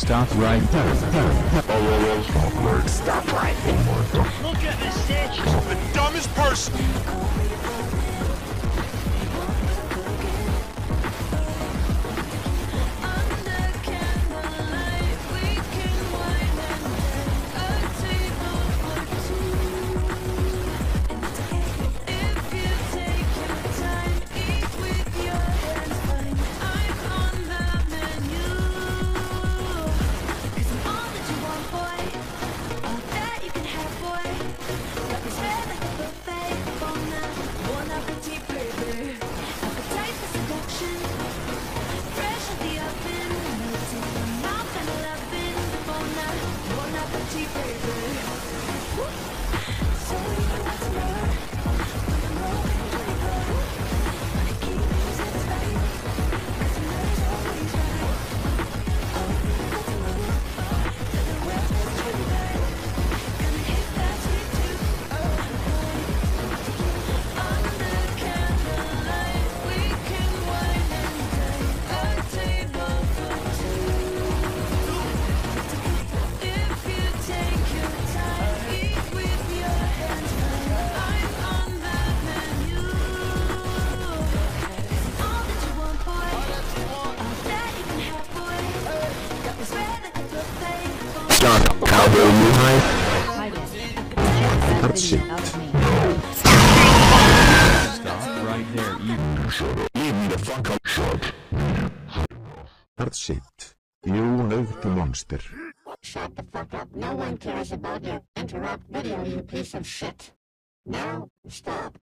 Stop right there. Stop right there. Look at this statue. The dumbest person. Cowboy Lehigh. Stop right there. Leave me the fuck up. Shut. That's shit. You ugly monster. Shut the fuck up. No one cares about your interrupt video, you piece of shit. Now, stop.